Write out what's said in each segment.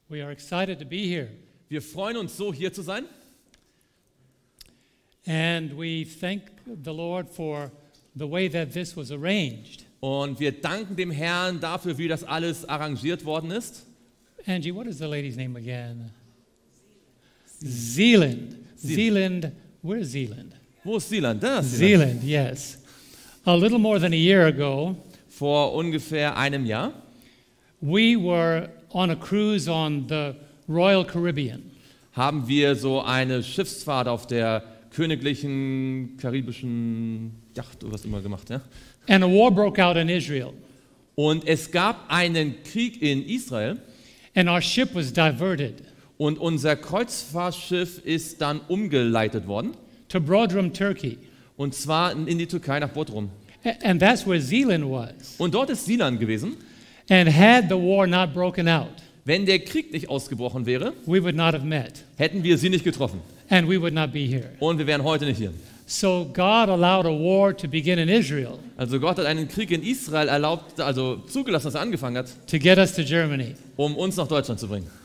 We are excited to be here, Wir freuen uns so, hier zu sein. and we thank the Lord for the way that this was arranged. Und wir danken dem Herrn dafür, wie das alles arrangiert worden ist. Angie, what is the lady's name again? Zealand. Zealand. Where's Zealand? Wo ist Seeland? Da ist Seeland. Zealand, yes. A little more than a year ago, Vor ungefähr einem Jahr we were on a cruise on the Royal Caribbean. haben wir so eine Schiffsfahrt auf der königlichen karibischen Yacht oder was immer gemacht. Ja? And a war broke out in Israel. Und es gab einen Krieg in Israel And our ship was diverted und unser Kreuzfahrtschiff ist dann umgeleitet worden. to Bodrum, Turkey. Und zwar in die Türkei nach Bodrum. And that's where Zealand was. Und dort ist Seeland gewesen. And had the war not broken out, Wenn der Krieg nicht ausgebrochen wäre, we would not have met. hätten wir sie nicht getroffen. And we would not be here. Und wir wären heute nicht hier. So God allowed a war to begin in Israel Also Gott hat einen Krieg in Israel erlaubt, also zugelassen, dass er angefangen hat, to get us to Germany. um uns nach Deutschland zu bringen.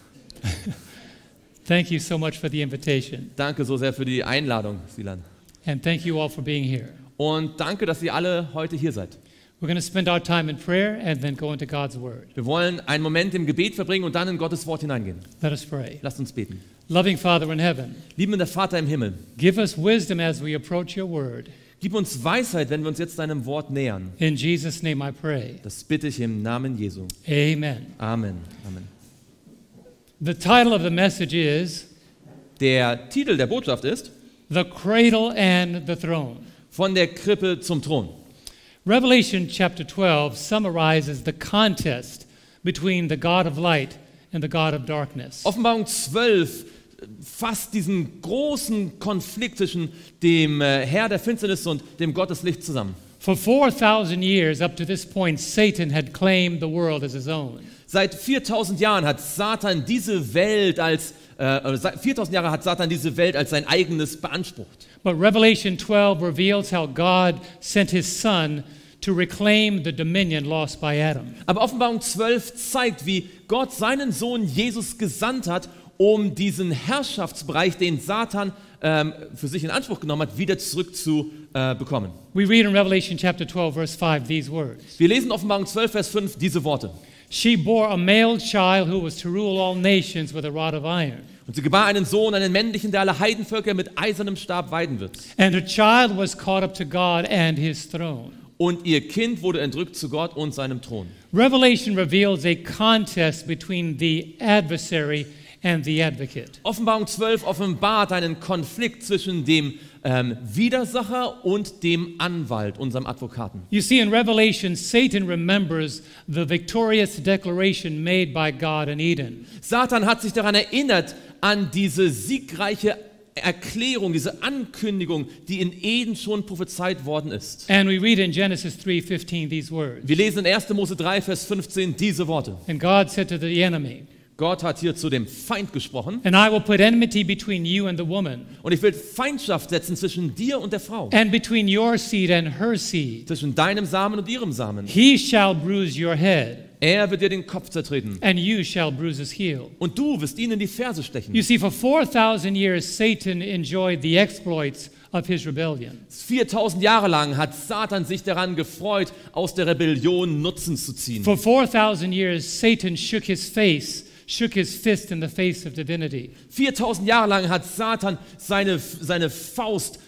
Thank you so much for the invitation. Danke so sehr für die Einladung, Silan. And thank you all for being here. Und danke, dass ihr alle heute hier seid. We're going to spend our time in prayer and then go into God's Word. Wir wollen einen Moment im Gebet verbringen und dann in Gottes Wort hineingehen. Let us pray. Lasst uns beten. Loving Father in heaven, Liebender Vater im Himmel, give us wisdom as we approach your Word. gib uns Weisheit, wenn wir uns jetzt deinem Wort nähern. In Jesus' name I pray. Das bitte ich im Namen Jesu. Amen. Amen. Amen. The title of the message is Der Titel der Botschaft ist The Cradle and the Throne. Von der Krippe zum Thron. Revelation chapter 12 summarizes the contest between the God of light and the God of darkness. Offenbarung 12 fasst diesen großen Konflikt zwischen dem Herr der Finsternis und dem Gott des Lichts zusammen. For 4,000 years up to this point, Satan had claimed the world as his own. Seit 4000 Jahren hat Satan diese Welt als 4000 Jahre hat Satan diese Welt als sein eigenes beansprucht. But Revelation 12 reveals how God sent his son to reclaim the dominion lost by Adam. Aber Offenbarung 12 zeigt, wie Gott seinen Sohn Jesus gesandt hat, um diesen Herrschaftsbereich, den Satan für sich in Anspruch genommen hat, wieder zurück zu bekommen. We read in Revelation chapter 12 verse 5 these words. Wir lesen Offenbarung 12, Vers 5 diese Worte. She bore a male child who was to rule all nations with a rod of iron. Und sie gebar einen Sohn, einen männlichen, der alle Heidenvölker mit eisernem Stab weiden wird. And her child was caught up to God and his throne. Und ihr Kind wurde entrückt zu Gott und seinem Thron. Revelation reveals a contest between the adversary and the advocate. Offenbarung 12 offenbart einen Konflikt zwischen dem Widersacher und dem Anwalt, unserem Advokaten. You see, in Revelation, Satan remembers the victorious declaration made by God in Eden. Satan hat sich daran erinnert, an diese siegreiche Erklärung, diese Ankündigung, die in Eden schon prophezeit worden ist. And we read in Genesis 3:15 these words. Wir lesen in 1. Mose 3, Vers 15 diese Worte. And God said to the enemy, Gott hat hier zu dem Feind gesprochen. and I will put enmity between you and the woman, Und ich will Feindschaft setzen zwischen dir und der Frau, and between your seed and her seed. zwischen deinem Samen und ihrem Samen. He shall bruise your head, Er wird dir den Kopf zertreten and you shall bruise his heel. und du wirst ihn in die Ferse stechen. You see, for 4,000 years, Satan enjoyed the exploits of his rebellion. 4000 Jahre lang hat Satan sich daran gefreut, aus der Rebellion Nutzen zu ziehen. For 4,000 years, Satan shook his fist in the face of divinity. 4000 Jahre lang hat Satan seine Faust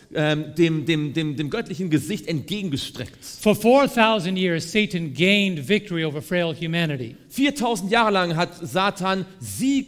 dem göttlichen Gesicht entgegengestreckt. For 4,000 years, Satan gained victory over frail humanity. 4000 Jahre lang hat Satan Sieg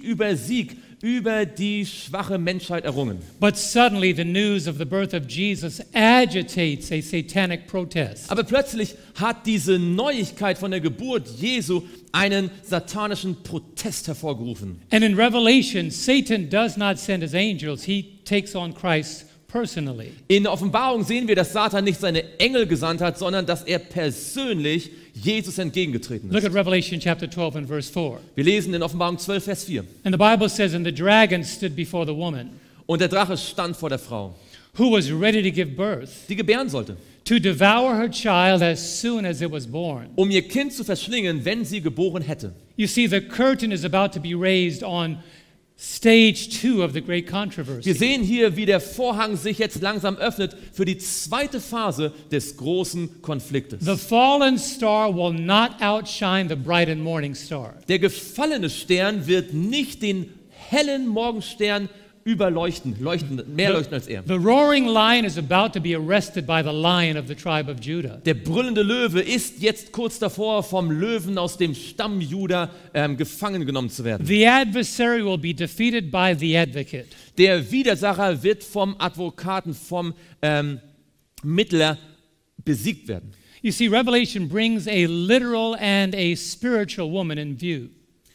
über die schwache Menschheit errungen. But suddenly, the news of the birth of Jesus agitates a satanic protest. Aber plötzlich hat diese Neuigkeit von der Geburt Jesu einen satanischen Protest hervorgerufen. And in Revelation, Satan does not send his angels, he takes on Christ personally. In der Offenbarung sehen wir, dass Satan nicht seine Engel gesandt hat, sondern dass er persönlich Jesus entgegengetreten Look ist. at Revelation chapter 12 and verse 4. Wir lesen in Offenbarung 12, Vers 4. And the Bible says, and the dragon stood before the woman, Und der Drache stand vor der Frau. who was ready to give birth, die gebären sollte, to devour her child as soon as it was born. ihr Kind zu verschlingen, wenn sie geboren hätte. You see, the curtain is about to be raised on stage 2 of the great Wir controversy. sehen hier, wie der Vorhang sich jetzt langsam öffnet für die zweite Phase des großen Konfliktes. The fallen star will not outshine the bright and morning star. Der gefallene Stern wird nicht den hellen Morgenstern mehr leuchten als er. The roaring lion is about to be arrested by the lion of the tribe of Judah. Der brüllende Löwe ist jetzt kurz davor, vom Löwen aus dem Stamm Juda gefangen genommen zu werden. The adversary will be defeated by the advocate. Der Widersacher wird vom Advokaten, vom Mittler besiegt werden. You see, Revelation brings a literal and a spiritual woman in view.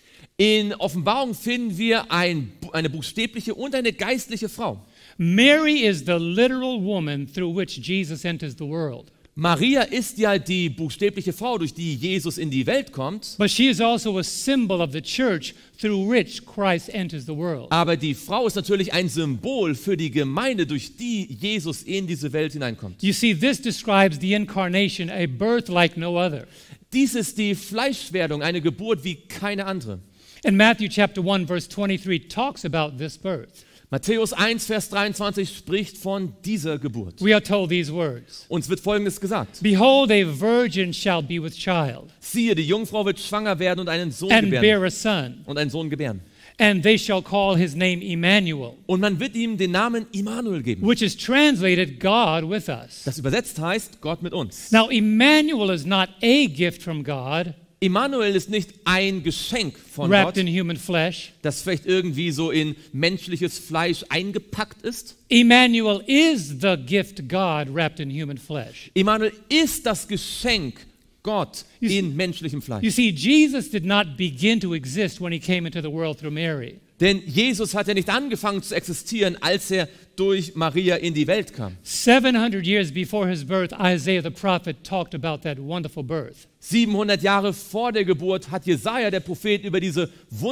In Offenbarung finden wir eine buchstäbliche und eine geistliche Frau. Mary is the literal woman through which Jesus enters the world. Maria ist ja die buchstäbliche Frau, durch die Jesus in die Welt kommt. But she is also a symbol of the church through which Christ enters the world. Aber die Frau ist natürlich ein Symbol für die Gemeinde, durch die Jesus in diese Welt hineinkommt. You see, this describes the incarnation, a birth like no other. Dies ist die Fleischwerdung, eine Geburt wie keine andere. And Matthew chapter 1 verse 23 talks about this birth. Matthäus 1, Vers 23 spricht von dieser Geburt. We are told these words. Uns wird Folgendes gesagt. Behold, a virgin shall be with child, Siehe, die Jungfrau wird schwanger werden und einen Sohn and bear gebären. a son, Und einen Sohn gebären. and they shall call his name Emmanuel, Und man wird ihm den Namen Immanuel geben. which is translated God with us. Das übersetzt heißt Gott mit uns. Now, Emmanuel is not a gift from God, Immanuel ist nicht ein Geschenk von wrapped Gott, in human flesh. das vielleicht irgendwie so in menschliches Fleisch eingepackt ist. Emmanuel is the gift God wrapped in human flesh. Immanuel ist das Geschenk Gott You see- in menschlichem You Fleisch. see, Jesus did not begin to exist when he came into the world through Mary. Denn Jesus hat ja nicht angefangen zu existieren, als er durch Maria in die Welt kam. 700 years before his birth, Isaiah the prophet talked about that wonderful birth. 700 Jahre vor der Geburt hat Jesaja, der Prophet, über diese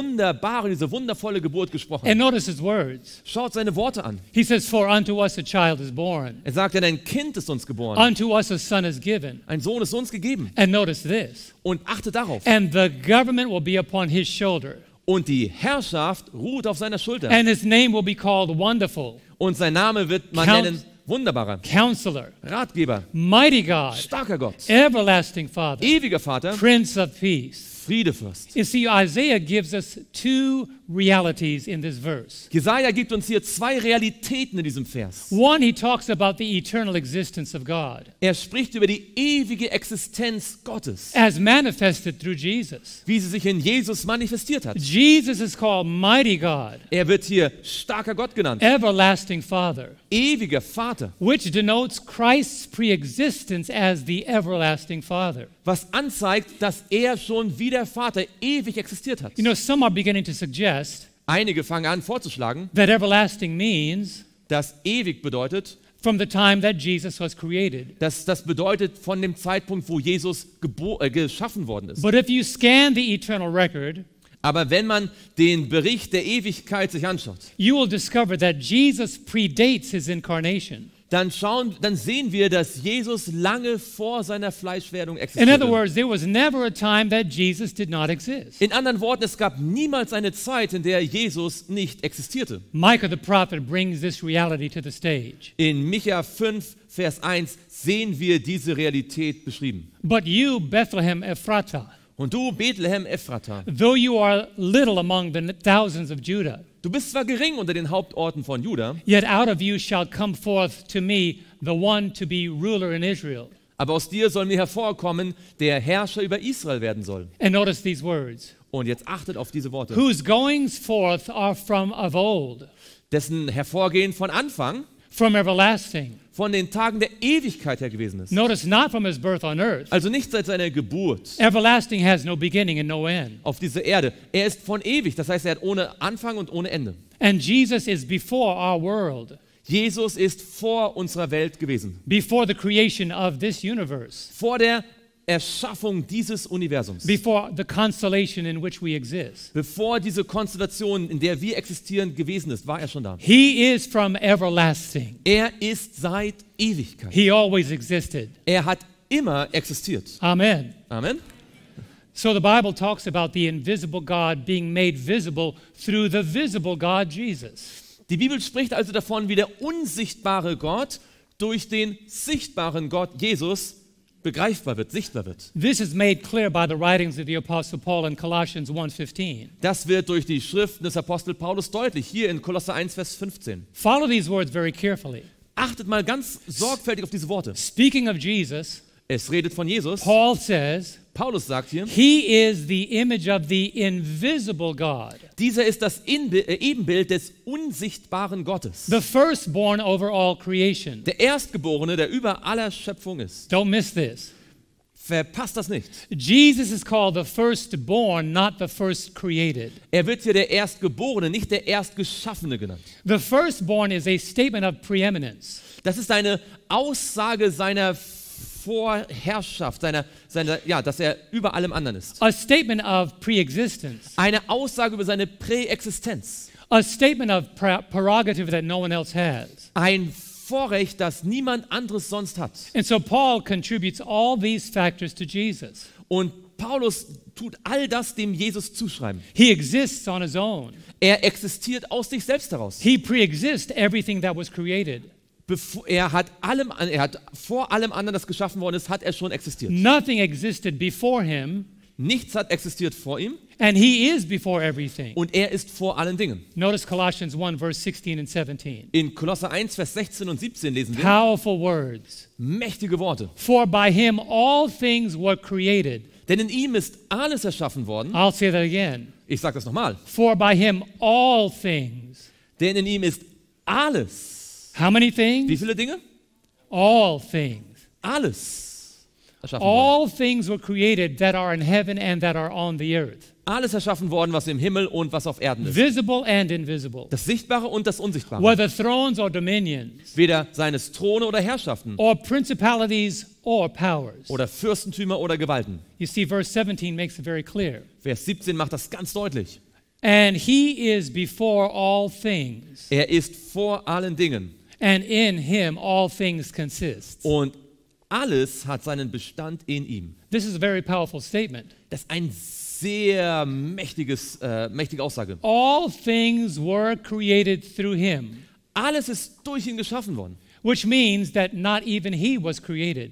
wundervolle Geburt gesprochen. And notice his words. Schaut seine Worte an. He says, "For unto us a child is born, Er sagt, denn ein Kind ist uns geboren. unto us a son is given." Ein Sohn ist uns gegeben. And notice this. Und achte darauf. And the government will be upon his shoulder, Und die Herrschaft ruht auf seiner Schulter. and his name will be called Wonderful, Und sein Name wird man Count- nennen Wunderbarer, Counselor, Ratgeber, Mighty God, starker Gott, Everlasting Father, ewiger Vater, Prince of Peace. Friedefürst. You see, Isaiah gives us two realities in this verse. Jesaja gibt uns hier zwei Realitäten in diesem Vers. One, he talks about the eternal existence of God Er spricht über die ewige Existenz Gottes, as manifested through Jesus. wie sie sich in Jesus manifestiert hat. Jesus is called Mighty God, Er wird hier starker Gott genannt, Everlasting Father, ewiger Vater, which denotes Christ's preexistence as the everlasting Father. was anzeigt, dass er schon wie der Vater ewig existiert hat. You know, some are beginning to suggest Einige fangen an vorzuschlagen, that everlasting means dass ewig bedeutet, from the time that Jesus was created. dass das bedeutet von dem Zeitpunkt, wo Jesus geschaffen worden ist. But if you scan the eternal record, Aber wenn man den Bericht der Ewigkeit sich anschaut, you will discover that Jesus predates his incarnation. dann sehen wir, dass Jesus lange vor seiner Fleischwerdung In existierte. other words, there was never a time that Jesus did not exist. In anderen Worten, es gab niemals eine Zeit, in der Jesus nicht existierte. Micah the prophet brings this reality to the stage. In Micha 5, Vers 1 sehen wir diese Realität beschrieben. But you, Bethlehem Ephratah, Und du, Bethlehem Ephrata, though you are little among the thousands of Judah, du bist zwar gering unter den Hauptorten von Juda, yet out of you shall come forth to me the one to be ruler in Israel. aber aus dir soll mir hervorkommen, der Herrscher über Israel werden soll. And notice these words. Und jetzt achtet auf diese Worte. Whose goings forth are from of old, Dessen Hervorgehen von Anfang, from everlasting. von den Tagen der Ewigkeit her gewesen ist. Notice not from his birth on earth. Also nicht seit seiner Geburt Everlasting has no beginning and no end. auf dieser Erde. Er ist von ewig, das heißt, er hat ohne Anfang und ohne Ende. And Jesus is before our world, Jesus ist vor unserer Welt gewesen. before the creation of this universe. Vor der Erschaffung dieses Universums. before the constellation in which we exist. Bevor diese Konstellation, in der wir existieren, gewesen ist, war er schon da. He is from everlasting. Er ist seit Ewigkeit. He always existed. Er hat immer existiert. Amen. Amen. So the Bible talks about the invisible God being made visible through the visible God, Jesus. Die Bibel spricht also davon, wie der unsichtbare Gott durch den sichtbaren Gott Jesus begreifbar wird, sichtbar wird. This is made clear by the writings of the Apostle Paul in Colossians 1:15. Das wird durch die Schriften des Apostel Paulus deutlich, hier in Kolosser 1, Vers 15. Follow these words very carefully. Achtet mal ganz sorgfältig auf diese Worte. Speaking of Jesus, Es redet von Jesus. Paul says, Paulus sagt hier, He is the image of the invisible God, dieser ist das Ebenbild des unsichtbaren Gottes. the firstborn over all creation. Der Erstgeborene, der über aller Schöpfung ist. Don't miss this. Verpasst das nicht. Jesus is called the firstborn, not the first created. Er wird hier der Erstgeborene, nicht der Erstgeschaffene genannt. The firstborn is a statement of preeminence. Das ist eine Aussage seiner Vorherrschaft, dass er über allem anderen ist. A statement of preexistence. Eine Aussage über seine Präexistenz. A statement of prerogative that no one else has. Ein Vorrecht, das niemand anderes sonst hat. And so Paul contributes all these factors to Jesus. Und Paulus tut all das dem Jesus zuschreiben. He exists on his own. Er existiert aus sich selbst heraus. He preexists everything that was created. Er hat vor allem anderen, das geschaffen worden ist, hat er schon existiert. Nothing existed before him, Nichts hat existiert vor ihm and he is before everything. und er ist vor allen Dingen. Notice Colossians 1, verse 16 and 17. In Kolosser 1, Vers 16 und 17 lesen wir Powerful words. mächtige Worte. For by him all things were created. Denn in ihm ist alles erschaffen worden. I'll say that again. Ich sage das nochmal. For by him all things. Denn in ihm ist alles. How many Wie things? viele Dinge? All things. Alles erschaffen worden. All things were created that are in heaven and that are on the earth. Alles erschaffen worden, was im Himmel und was auf Erden ist. Visible and invisible. Das Sichtbare und das Unsichtbare. Whether thrones or dominions, Weder seines Throne oder Herrschaften or principalities or powers. oder Fürstentümer oder Gewalten. You see, verse 17 makes it very clear. Vers 17 macht das ganz deutlich. And he is before all things, Er ist vor allen Dingen. and in him all things consist. Und alles hat seinen Bestand in ihm. This is a very powerful statement. Das ist ein sehr mächtige Aussage. All things were created through him, Alles ist durch ihn geschaffen worden. which means that not even he was created.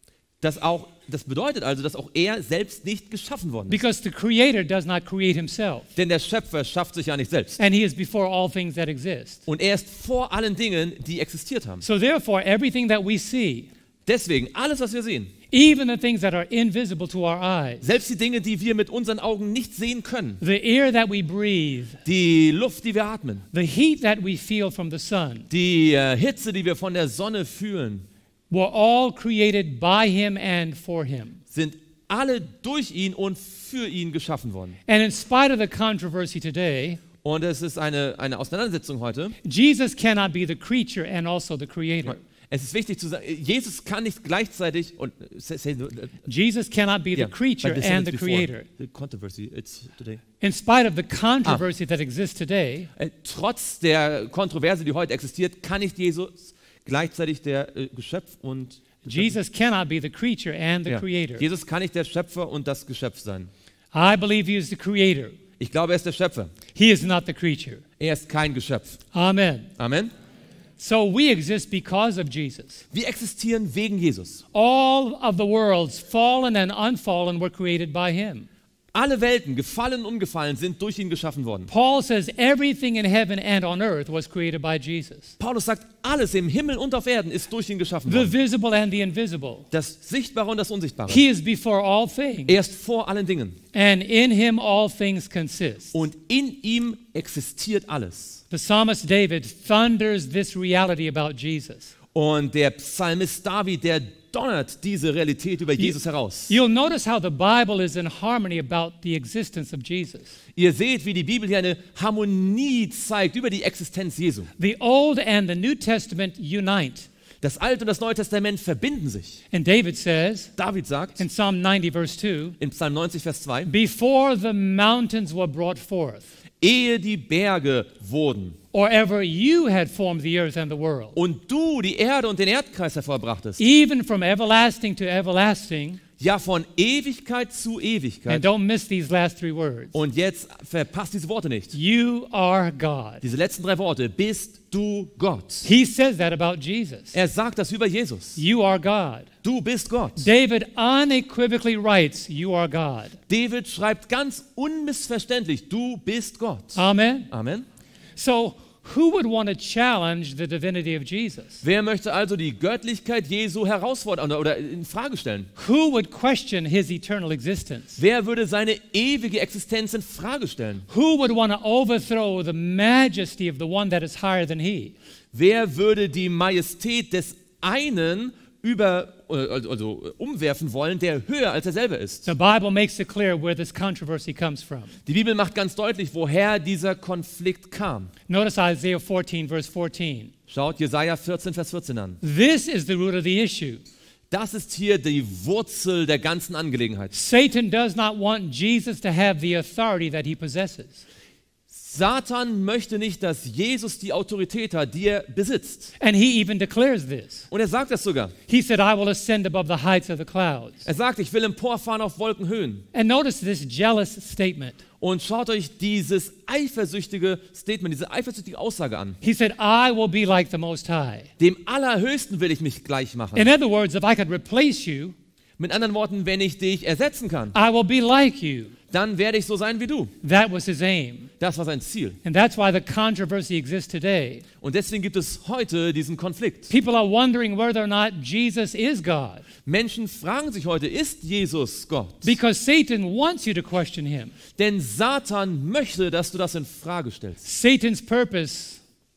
Das bedeutet also, dass auch er selbst nicht geschaffen worden ist. Because the creator does not create himself, Denn der Schöpfer schafft sich ja nicht selbst. and he is before all things that exist. Und er ist vor allen Dingen, die existiert haben. So therefore, everything that we see, Deswegen, alles, was wir sehen, even the things that are invisible to our eyes, selbst die Dinge, die wir mit unseren Augen nicht sehen können, the air that we breathe, die Luft, die wir atmen, the heat that we feel from the sun, die Hitze, die wir von der Sonne fühlen, were all created by him and for him. sind alle durch ihn und für ihn geschaffen worden. And in spite of the controversy today, Und es ist eine Auseinandersetzung heute. Jesus cannot be the creature and also the creator. Es ist wichtig zu sagen, Jesus kann nicht gleichzeitig und Jesus cannot be the creature and the creator. The controversy it's today. In spite of the controversy that exists today, Trotz der Kontroverse, die heute existiert, kann nicht Jesus gleichzeitig der Geschöpf und Jesus cannot be the creature and the creator. Jesus kann nicht der Schöpfer und das Geschöpf sein. I believe he is the creator. Ich glaube, er ist der Schöpfer. He is not the creature. Er ist kein Geschöpf. Amen. Amen. So we exist because of Jesus. Wir existieren wegen Jesus. All of the worlds, fallen and unfallen, were created by him. Alle Welten, gefallen und ungefallen, sind durch ihn geschaffen worden. Paul says everything in heaven and on earth was created by Jesus. Paulus sagt, alles im Himmel und auf Erden ist durch ihn geschaffen The worden. visible and the invisible. Das Sichtbare und das Unsichtbare. He is before all things, Er ist vor allen Dingen. and in him all things consist. Und in ihm existiert alles. The psalmist David thunders this reality about Jesus. Und der Psalmist David, der donnert diese Realität über Jesus heraus. You'll notice how the Bible is in harmony about the existence of Jesus. Ihr seht, wie die Bibel hier eine Harmonie zeigt über die Existenz Jesu. The Old and the New Testament unite Das Alte und das Neue Testament verbinden sich. And David says David sagt in Psalm 90, verse 2, in Psalm 90, Vers 2, before the mountains were brought forth, ehe die Berge wurden or ever you had formed the earth and the world, und du die Erde und den Erdkreis hervorbrachtest, even from everlasting to everlasting, ja von Ewigkeit zu and Ewigkeit. don't miss these last three words, Und jetzt verpasst diese Worte nicht. you are God. Diese letzten 3 Worte, bist du Gott. He says that about Jesus. Er sagt das über Jesus. You are God. Du bist Gott. David unequivocally writes, you are God. David schreibt ganz unmissverständlich, du bist Gott. Amen. Amen. So, who would want to challenge the divinity of Jesus? Wer möchte also die Göttlichkeit Jesu herausfordern oder in Frage stellen? Who would question his eternal existence? Wer würde seine ewige Existenz in Frage stellen? Who would want to overthrow the majesty of the one that is higher than he? Wer würde die Majestät des einen umwerfen wollen, der höher als er selber ist? The Bible makes it clear where this controversy comes from. Die Bibel macht ganz deutlich, woher dieser Konflikt kam. Notice Isaiah 14, verse 14. Schaut Jesaja 14, Vers 14 an. This is the root of the issue. Das ist hier die Wurzel der ganzen Angelegenheit. Satan does not want Jesus to have the authority that he possesses. Satan möchte nicht, dass Jesus die Autorität hat, die er besitzt. And he even declares this. Und er sagt das sogar. He said, I will ascend above the heights of the clouds. Er sagt, ich will emporfahren auf Wolkenhöhen. And notice this jealous statement. Und schaut euch dieses eifersüchtige Statement, diese eifersüchtige Aussage an. He said, I will be like the Most High. Dem Allerhöchsten will ich mich gleich machen. In other words, if I could replace you, Mit anderen Worten, wenn ich dich ersetzen kann, I will be like you. dann werde ich so sein wie du. That was his aim. Das war sein Ziel. And that's why the controversy exists today. Und deswegen gibt es heute diesen Konflikt. People are wondering whether or not Jesus is God. Menschen fragen sich heute, ist Jesus Gott? Because Satan wants you to question him. Denn Satan möchte, dass du das in Frage stellst. Satan's purpose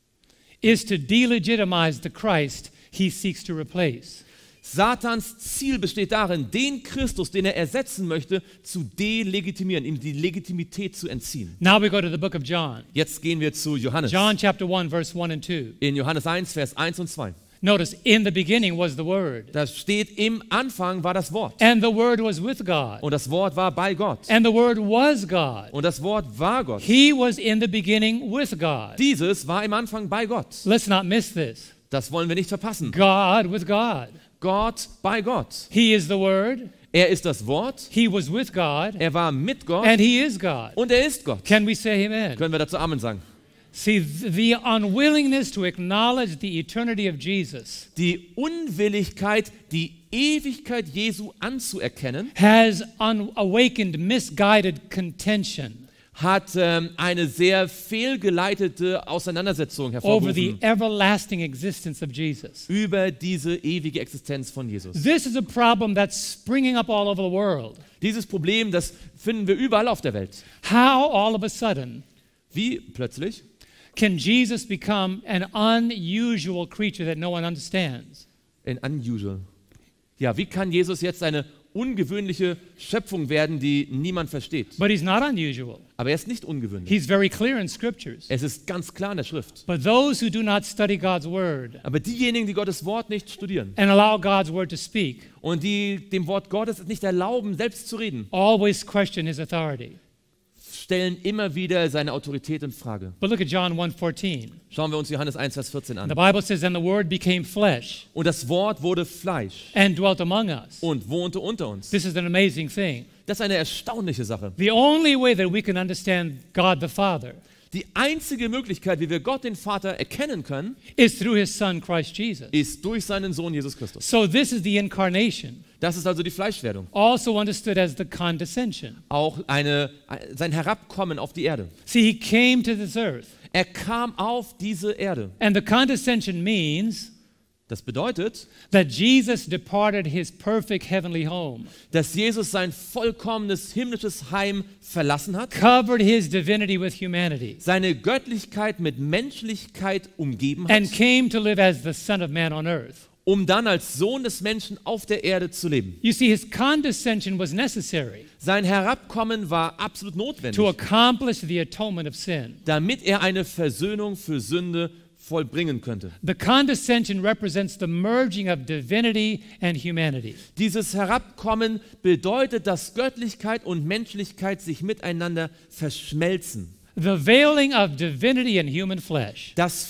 is to delegitimize the Christ he seeks to replace. Satans Ziel besteht darin, den Christus, den er ersetzen möchte, zu delegitimieren, ihm die Legitimität zu entziehen. Now we go to the book of John. Jetzt gehen wir zu Johannes. John chapter 1, verse 1 and 2. In Johannes 1, Vers 1 und 2. Notice, in the beginning was the Word. Da steht, im Anfang war das Wort. And the Word was with God. Und das Wort war bei Gott. And the Word was God. Und das Wort war Gott. He was in the beginning with God. Dieses war im Anfang bei Gott. Let's not miss this. Das wollen wir nicht verpassen. God with God. Gott bei Gott. He is the Word. Er ist das Wort. He was with God. Er war mit Gott. And He is God. Und er ist Gott. Can we say amen? Können wir dazu Amen sagen? See, the unwillingness to acknowledge the eternity of Jesus Die Unwilligkeit, die Ewigkeit Jesu anzuerkennen, has awakened misguided contention hat eine sehr fehlgeleitete Auseinandersetzung over the hervorgerufen everlasting existence of Jesus. über diese ewige Existenz von Jesus. This is a problem that's springing up all over the world. Dieses Problem, das finden wir überall auf der Welt. How all of a sudden Wie plötzlich can Jesus become an unusual creature that no one understands? in unusual. Ja, wie kann Jesus jetzt eine ungewöhnliche Schöpfung werden, die niemand versteht? But He's not unusual. Aber er ist nicht ungewöhnlich. He's very clear in Scriptures. Es ist ganz klar in der Schrift. But those who do not study God's Word Aber diejenigen, die Gottes Wort nicht studieren and allow God's Word to speak und die dem Wort Gottes nicht erlauben, selbst zu reden, always question His authority. stellen immer wieder seine Autorität in Frage. But look at John 1:14. Schauen wir uns Johannes 1, Vers 14 The an. Bible says, and the Word became flesh Und das Wort wurde Fleisch and dwelt among us. und wohnte unter uns. This is an amazing thing. Das ist eine erstaunliche Sache. The only way that we can understand God the Father Die einzige Möglichkeit, wie wir Gott den Vater erkennen können, is through His Son, Christ Jesus. ist durch seinen Sohn Jesus Christus. So this is the incarnation, Das ist also die Fleischwerdung. also understood as the condescension. Auch sein Herabkommen auf die Erde. See, He came to this earth. Er kam auf diese Erde. And the condescension means Das bedeutet, that Jesus departed His perfect heavenly home, dass Jesus sein vollkommenes himmlisches Heim verlassen hat, covered His divinity with humanity, seine Göttlichkeit mit Menschlichkeit umgeben and hat, came to live as the Son of Man on earth. um dann als Sohn des Menschen auf der Erde zu leben. You see, His condescension was necessary Sein Herabkommen war absolut to notwendig, accomplish the atonement of sin. damit er eine Versöhnung für Sünde vollbringen könnte. The condescension represents the merging of divinity and humanity. Dieses Herabkommen bedeutet, dass Göttlichkeit und Menschlichkeit sich miteinander verschmelzen. The veiling of divinity in human flesh. Das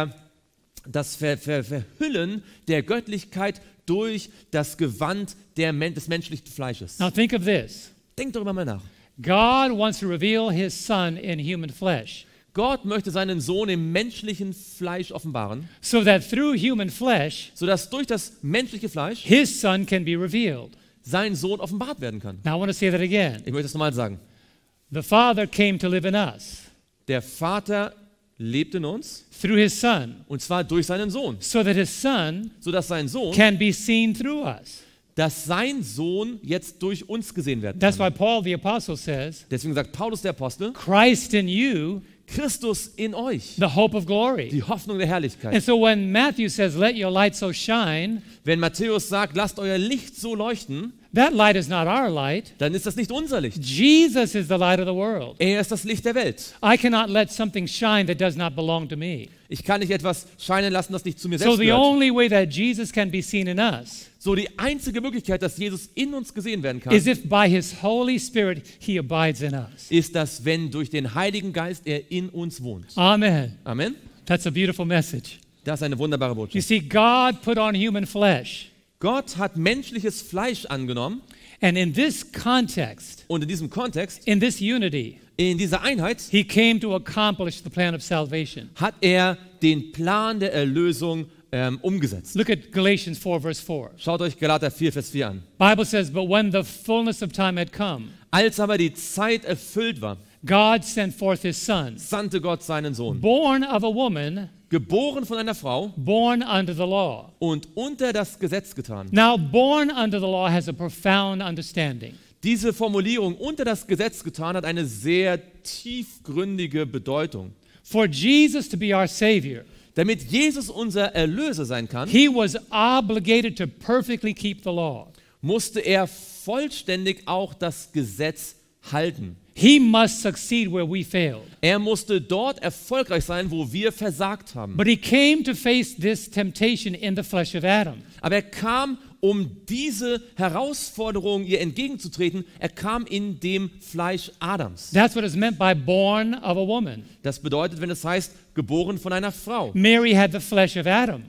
Verhüllen der Göttlichkeit durch das Gewand des menschlichen Fleisches. Now think of this. Denkt darüber mal nach. God wants to reveal his son in human flesh, Gott möchte seinen Sohn im menschlichen Fleisch offenbaren, so that through human flesh, sodass durch das menschliche Fleisch his son can be revealed. sein Sohn offenbart werden kann. Now I want to say that again. Ich möchte es nochmal sagen. The Father came to live in us Der Vater lebt in uns, through his son, und zwar durch seinen Sohn, so that his son sodass sein Sohn, can be seen through us. dass sein Sohn jetzt durch uns gesehen werden That's kann. why Paul the apostle says, Deswegen sagt Paulus der Apostel, Christ in you, Christus in euch, the hope of glory. die Hoffnung der Herrlichkeit. And so when Matthew says, let your light so shine, Wenn Matthäus sagt, lasst euer Licht so leuchten, that light is not our light. dann ist das nicht unser Licht. Jesus is the light of the world. Er ist das Licht der Welt. I cannot let something shine that does not belong to me. Ich kann nicht etwas scheinen lassen, das nicht zu mir So selbst the gehört. only way that Jesus can be seen in us So die einzige Möglichkeit, dass Jesus in uns gesehen werden kann, is if by his Holy Spirit he abides in us. ist, dass wenn durch den Heiligen Geist er in uns wohnt. Amen. Amen. That's a beautiful message. Das ist eine wunderbare You Botschaft. see, God put on human flesh. Gott hat menschliches Fleisch angenommen And in this context, und in diesem Kontext, in this unity, in dieser Einheit, he came to accomplish the plan of salvation. hat er den Plan der Erlösung umgesetzt. Look at Galatians 4, verse 4. Schaut euch Galater 4, Vers 4 an. Bible says, but when the fullness of time had come, Als aber die Zeit erfüllt war, God sent forth his son, sandte Gott seinen Sohn, born of a woman, geboren von einer Frau born under the law. und unter das Gesetz getan. Now, born under the law has a profound understanding. Diese Formulierung unter das Gesetz getan hat eine sehr tiefgründige Bedeutung. For Jesus to be our Savior, Damit Jesus unser Erlöser sein kann, he was obligated to perfectly keep the law. musste er vollständig auch das Gesetz halten. He must succeed where we failed. Er musste dort erfolgreich sein, wo wir versagt haben. But he came to face this temptation in the flesh of Adam. Aber er kam, um diese Herausforderung ihr entgegenzutreten. Er kam in dem Fleisch Adams. That's what is meant by born of a woman. Das bedeutet, wenn es heißt, geboren von einer Frau. Mary had the flesh of Adam.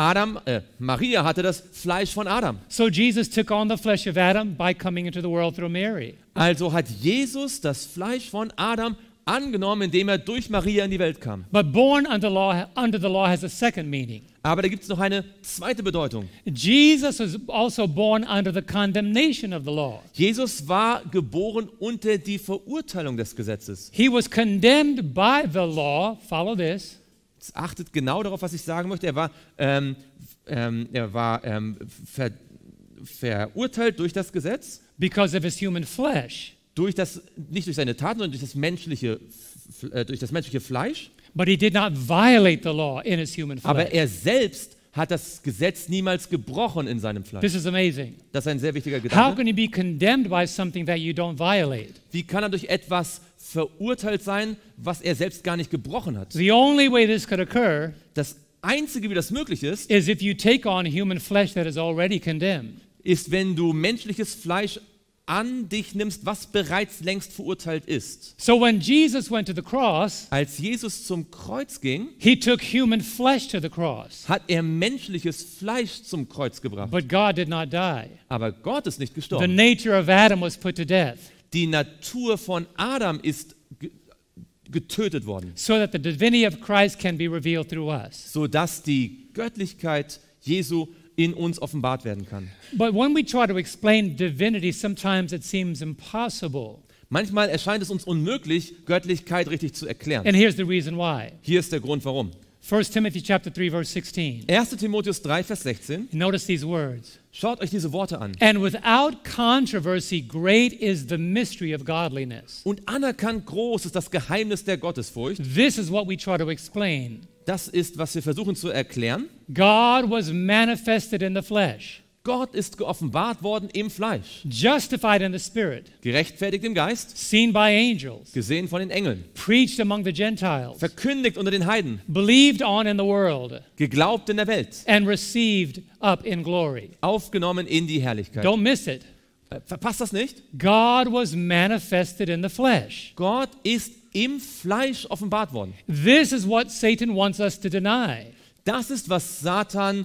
Maria hatte das Fleisch von Adam. So Jesus took on the flesh of Adam by coming into the world through Mary. Also hat Jesus das Fleisch von Adam angenommen, indem er durch Maria in die Welt kam. But born under the law has a second meaning. Aber da gibt es noch eine zweite Bedeutung. Jesus was also born under the condemnation of the law. Jesus war geboren unter die Verurteilung des Gesetzes. He was condemned by the law. Follow this. Jetzt achtet genau darauf, was ich sagen möchte. Er war verurteilt durch das Gesetz, Because of his human flesh. nicht durch seine Taten, sondern durch das menschliche Fleisch. But he did not violate the law in his human Aber flesh. er selbst hat das Gesetz niemals gebrochen in seinem Fleisch. This is amazing. Das ist ein sehr wichtiger How Gedanke. can he be condemned by something that you don't violate? Wie kann er durch etwas verurteilt sein, was er selbst gar nicht gebrochen hat? The only way this could occur Das Einzige, wie das möglich ist, is if you take on human flesh that is already condemned. ist, wenn du menschliches Fleisch an dich nimmst, was bereits längst verurteilt ist. So when Jesus went to the cross, Als Jesus zum Kreuz ging, he took human flesh to the cross. hat er menschliches Fleisch zum Kreuz gebracht. But God did not die. Aber Gott ist nicht The gestorben. nature of Adam was put to death Die Natur von Adam ist getötet worden, so that the divinity of Christ can be revealed through us. sodass die Göttlichkeit Jesu in uns offenbart werden kann. But when we try to explain divinity, sometimes it seems impossible. Manchmal erscheint es uns unmöglich, Göttlichkeit richtig zu erklären. And here's the reason why. Hier ist der Grund, warum. 1 Timothy chapter 3 verse 16. 1. Timotheus 3, Vers 16. Notice these words. Schaut euch diese Worte an. And without controversy, great is the mystery of godliness. Und anerkannt groß ist das Geheimnis der Gottesfurcht. This is what we try to explain. Das ist, was wir versuchen zu erklären. God was manifested in the flesh. Gott ist geoffenbart worden im Fleisch, justified in the Spirit, gerechtfertigt im Geist, seen by angels, gesehen von den Engeln, preached among the Gentiles, verkündigt unter den Heiden, believed on in the world, geglaubt in der Welt, and received up in glory. aufgenommen in die Herrlichkeit. Don't miss it. Verpasst das nicht? God was manifested in the flesh. Gott ist im Fleisch offenbart worden. This is what Satan wants us to deny. Das ist, was Satan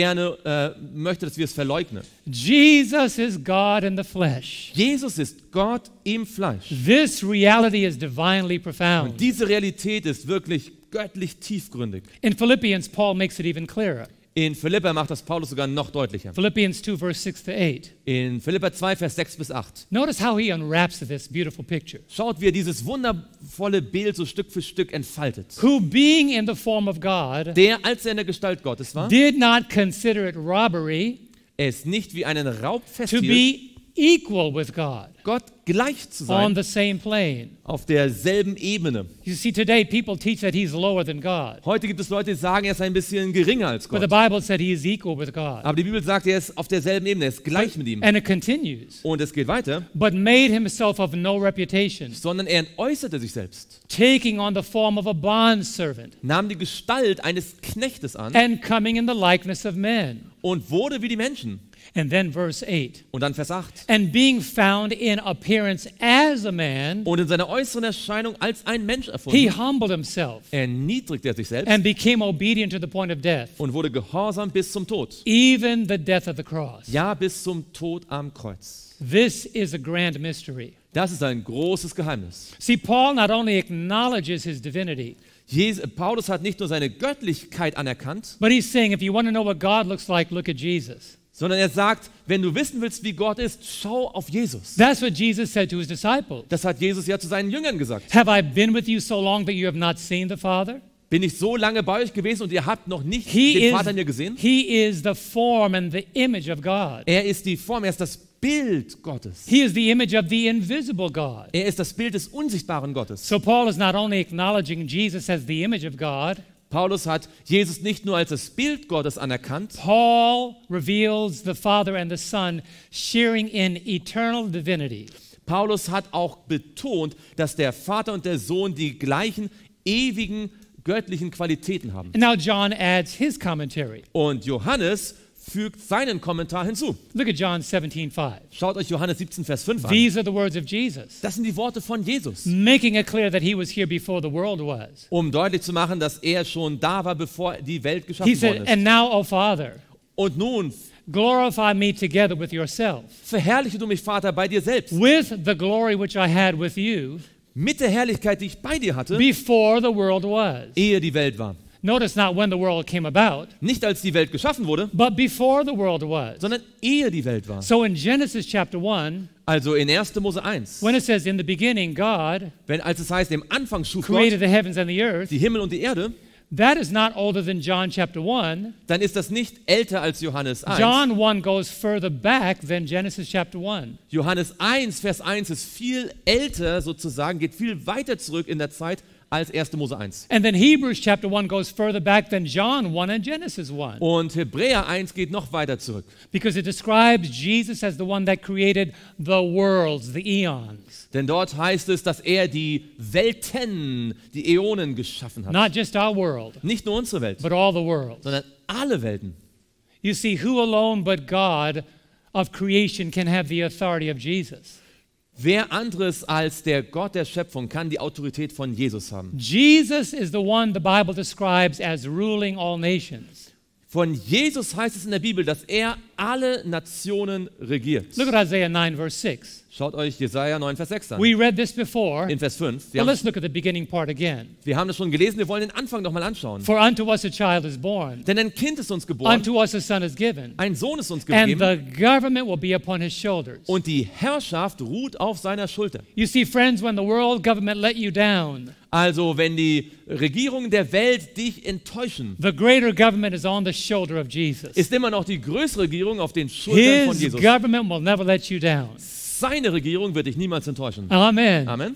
gerne möchte, dass wir es verleugnen. Jesus is God in the flesh. Jesus ist Gott im Fleisch. This reality is divinely profound. Und diese Realität ist wirklich göttlich tiefgründig. In Philippians, Paul makes it even clearer. In Philipper macht das Paulus sogar noch deutlicher. Philippians 2, verse 6 to 8. In Philipper 2, Vers 6 bis 8. Notice how he unwraps this beautiful picture. Schaut, wie er dieses wundervolle Bild so Stück für Stück entfaltet. Who, being in the form of God, Der, als er in der Gestalt Gottes war, did not consider it robbery es nicht wie einen Raub to festhielt, be equal with God, Gott gleich zu on sein, the same plane. auf derselben Ebene. You see, today people teach that he's lower than God, Heute gibt es Leute, die sagen, er ist ein bisschen geringer als but the Gott. Bible said he is equal with God. Aber die Bibel sagt, er ist auf derselben Ebene, er ist gleich mit ihm. And it continues. Und es geht weiter, But made himself of no reputation, sondern er entäußerte sich selbst, taking on the form of a bondservant, nahm die Gestalt eines Knechtes an and coming in the likeness of men. und wurde wie die Menschen. And then verse 8. Und dann Vers 8. And being found in appearance as a man, Und in seiner äußeren Erscheinung als ein Mensch he erfunden, humbled himself erniedrigte er sich selbst and became obedient to the point of death, und wurde gehorsam bis zum Tod. even the death of the cross. Ja, bis zum Tod am Kreuz. This is a grand mystery. Das ist ein großes Geheimnis. See, Paul not only acknowledges his divinity, Paulus hat nicht nur seine Göttlichkeit anerkannt, but he's saying, if you want to know what God looks like, look at Jesus. sondern er sagt, wenn du wissen willst, wie Gott ist, schau auf Jesus. That's what Jesus said to his disciples. Das hat Jesus ja zu seinen Jüngern gesagt. Have I been with you so long that you have not seen the Father? Bin ich so lange bei euch gewesen und ihr habt noch nicht He den is, Vater in mir gesehen? he is the form and the image of God. Er ist die Form, er ist das Bild Gottes. He is the image of the invisible God. Er ist das Bild des unsichtbaren Gottes. So Paul is not only acknowledging Jesus as the image of God, Paulus hat Jesus nicht nur als das Bild Gottes anerkannt, Paul reveals the Father and the Son sharing in eternal divinity. Paulus hat auch betont, dass der Vater und der Sohn die gleichen ewigen göttlichen Qualitäten haben. And now John adds his commentary. Und Johannes fügt seinen Kommentar hinzu. Look at John 17:5. Schaut euch Johannes 17, Vers 5 an. These are the words of Jesus, Das sind die Worte von Jesus, making it clear that he was here before the world was. um deutlich zu machen, dass er schon da war, bevor die Welt He geschaffen said, worden ist. and now, O Father, Und nun glorify me together with yourself, verherrliche du mich, Vater, bei dir selbst, with the glory which I had with you mit der Herrlichkeit, die ich bei dir hatte, before the world was. ehe die Welt war. Notice not when the world came about, Nicht als die Welt geschaffen wurde, but before the world was. sondern ehe die Welt war. So in Genesis chapter 1, Also in 1. Mose 1, when it says, in the beginning, God als es heißt, im Anfang schuf created Gott the heavens and the earth, die Himmel und die Erde, that is not older than John chapter 1. dann ist das nicht älter als Johannes 1. John 1 goes further back than Genesis chapter 1. Johannes 1, Vers 1 ist viel älter sozusagen, geht viel weiter zurück in der Zeit als 1. Mose 1. And then Hebrews chapter 1 goes further back than John 1 and Genesis 1. Und Hebräer 1 geht noch weiter zurück. Because it describes Jesus as the one that created the worlds, the eons. Denn dort heißt es, dass er die Welten, die Äonen geschaffen hat. Not just our world, Nicht nur unsere Welt, but all the worlds. sondern alle Welten. You see, who alone but God of creation can have the authority of Jesus? Wer anderes als der Gott der Schöpfung kann die Autorität von Jesus haben? Jesus is the one the Bible describes as ruling all nations. Von Jesus heißt es in der Bibel, dass er alle Nationen regiert. Look at Isaiah 9, verse 6. Schaut euch Jesaja 9, Vers 6 an. We read this before, In Vers 5. but let's look at the beginning part again. Wir haben das schon gelesen, wir wollen den Anfang nochmal anschauen. For unto us a child is born, Denn ein Kind ist uns geboren, unto us a son is given, ein Sohn ist uns and gegeben the government will be upon his shoulders. und die Herrschaft ruht auf seiner Schulter. You see, friends, when the world government let you down, Also wenn die Regierungen der Welt dich enttäuschen, the greater government is on the shoulder of Jesus. ist immer noch die größere Regierung auf den Schultern von His Jesus. government will never let you down. Seine Regierung wird dich niemals enttäuschen. Amen. Amen.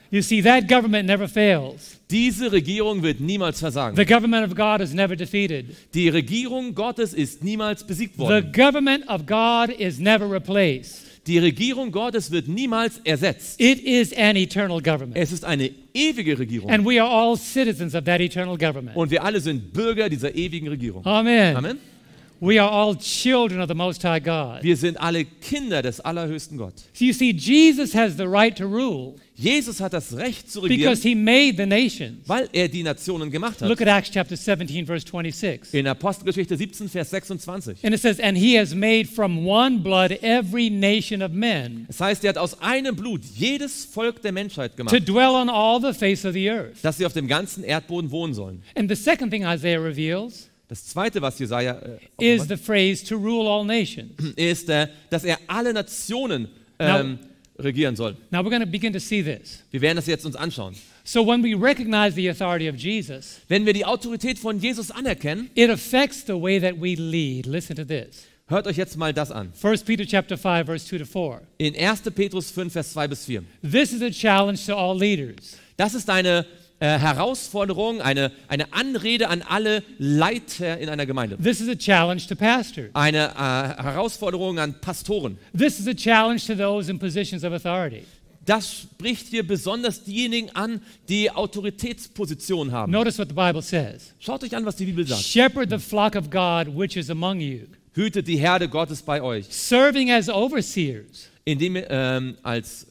You see, that government never fails. Diese Regierung wird niemals versagen. The government of God is never defeated. Die Regierung Gottes ist niemals besiegt The worden. government of God is never replaced. Die Regierung Gottes wird niemals ersetzt. It is an eternal government. Es ist eine ewige Regierung. And we are all citizens of that eternal government. Und wir alle sind Bürger dieser ewigen Regierung. Amen. Amen. We are all children of the Most High God. Wir sind alle Kinder des allerhöchsten Gott. So you see, Jesus has the right to rule Jesus hat das Recht zu regieren, because he made the nations. weil er die Nationen gemacht Look hat. at Acts chapter 17, verse 26. In Apostelgeschichte 17, Vers 26. And it says, and he has made from one blood every nation of men Es heißt, er hat aus einem Blut jedes Volk der Menschheit to gemacht, dwell on all the face of the earth. dass sie auf dem ganzen Erdboden wohnen sollen. And the second thing Isaiah reveals Das Zweite, was Jesaja is offenbart, the phrase to rule all nations. ist, dass er alle Nationen regieren soll. Now we're going to begin to see this. Wir werden das jetzt uns anschauen. So when we recognize the authority of Jesus, Wenn wir die Autorität von Jesus anerkennen, it affects the way that we lead. Listen to this. hört euch jetzt mal das an. 1 Peter chapter 5, verse 2 to 4. In 1. Petrus 5, Vers 2 bis 4. This is a challenge to all leaders. Das ist eine Herausforderung, eine Anrede an alle Leiter in einer Gemeinde. This is a challenge to pastors. Eine Herausforderung an Pastoren. This is a challenge to those in positions of authority. Das spricht hier besonders diejenigen an, die Autoritätspositionen haben. Notice what the Bible says. Schaut euch an, was die Bibel sagt. Shepherd the flock of God which is among you, Hütet die Herde Gottes bei euch, serving as overseers, indem ihr als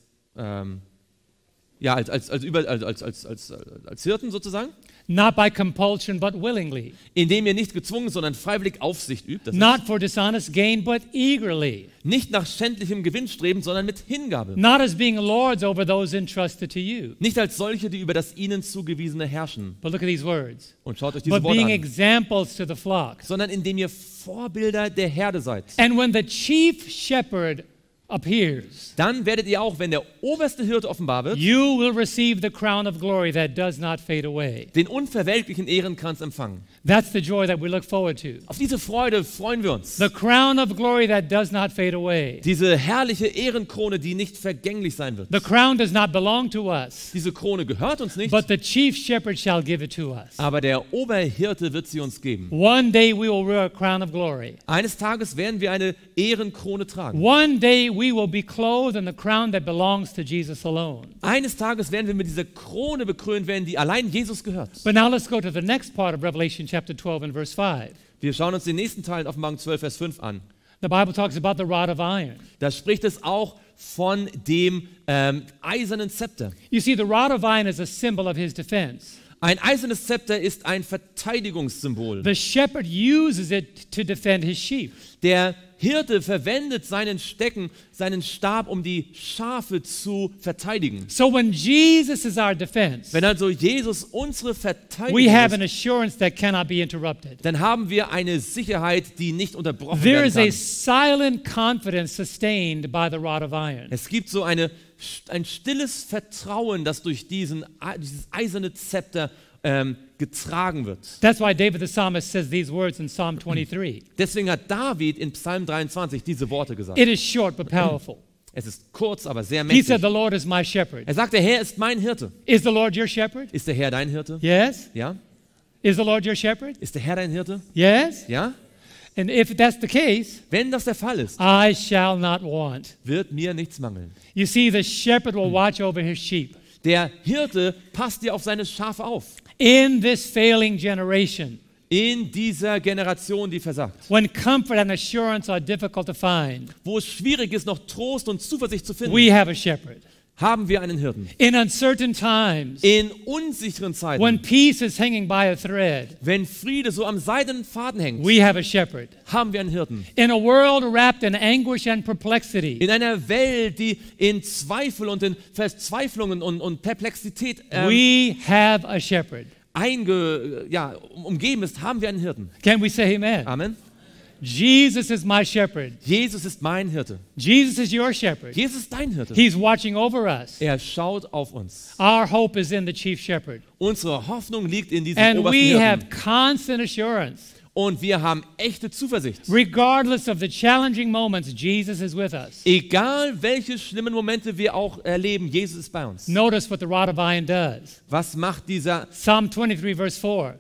Hirten sozusagen, not by compulsion but willingly, indem ihr nicht gezwungen, sondern freiwillig Aufsicht übt. Das not for dishonest gain but eagerly, ist nicht nach schändlichem Gewinn streben, sondern mit Hingabe. not as being lords over those entrusted to you. Nicht als solche, die über das ihnen zugewiesene herrschen. But look at these words. Und schaut euch diese But Worte being an. examples to the flock. Sondern indem ihr Vorbilder der Herde seid. And when the chief shepherd appears, Dann werdet ihr auch, wenn der oberste Hirte offenbar wird, you will receive the crown of glory that does not fade away. den unverwelklichen Ehrenkranz empfangen. That's the joy that we look forward to. Auf diese Freude freuen wir uns. The crown of glory that does not fade away. Diese herrliche Ehrenkrone, die nicht vergänglich sein wird. The crown does not belong to us, Diese Krone gehört uns nicht, but the chief shepherd shall give it to us. aber der Oberhirte wird sie uns geben. One day we will wear a crown of glory. Eines Tages werden wir eine Ehrenkrone tragen. One day we will be clothed in the crown that belongs to Jesus alone. Eines Tages werden wir mit dieser Krone bekrönt werden, die allein Jesus gehört. But now let's go to the next part of Revelation chapter 12 and verse 5. Wir schauen uns den nächsten Teil in Offenbarung 12, Vers 5 an. The Bible talks about the rod of iron. Da spricht es auch von dem eisernen Zepter. You see, the rod of iron is a symbol of his defense. Ein eisernes Zepter ist ein Verteidigungssymbol. The shepherd uses it to defend his sheep. Der Hirte verwendet seinen Stecken, seinen Stab, um die Schafe zu verteidigen. So when Jesus is our defense, Wenn also Jesus unsere Verteidigung we have an ist, assurance that cannot be interrupted. dann haben wir eine Sicherheit, die nicht unterbrochen There werden is a kann. silent confidence sustained by the rod of iron. Es gibt so ein stilles Vertrauen, das durch dieses eiserne Zepter getragen wird. That's why David the psalmist says these words in Psalm 23. Deswegen hat David in Psalm 23 diese Worte gesagt. It is short but powerful. Es ist kurz, aber sehr He mächtig. said, "The Lord is my shepherd." Er sagt, der Herr ist mein Hirte. Is the Lord your shepherd? Ist der Herr dein Hirte? Yes. Ja. Is the Lord your shepherd? Ist der Herr dein Hirte? Yes. Ja. And if that's the case, Wenn das der Fall ist, I shall not want. wird mir nichts mangeln. You see, the shepherd will watch over his sheep. Der Hirte passt dir auf seine Schafe auf. In this failing generation, In dieser Generation, die versagt. when comfort and assurance are difficult to find, Wo es schwierig ist, noch Trost und Zuversicht zu finden, we have a shepherd. haben wir einen Hirten. In uncertain times, In unsicheren when Zeiten, peace is hanging by a thread, wenn Friede so am seidenen Faden hängt, we have a shepherd. haben wir einen Hirten. In a world wrapped in anguish and perplexity, In einer Welt, die in Zweifel und in Verzweiflungen und Perplexität we have a shepherd. umgeben ist, haben wir einen Hirten. Can we say amen? Amen. Jesus is my shepherd. Jesus ist mein Hirte. Jesus is your shepherd. Jesus ist dein Hirte. He's watching over us. Er schaut auf uns. Our hope is in the chief shepherd. Unsere Hoffnung liegt in diesem And obersten we Hirten. have constant assurance und wir haben echte Zuversicht. Regardless of the challenging moments, Jesus is with us. Egal welche schlimmen Momente wir auch erleben, Jesus ist bei uns. Notice what the rod of iron does. Was macht dieser Psalm 23, verse 4.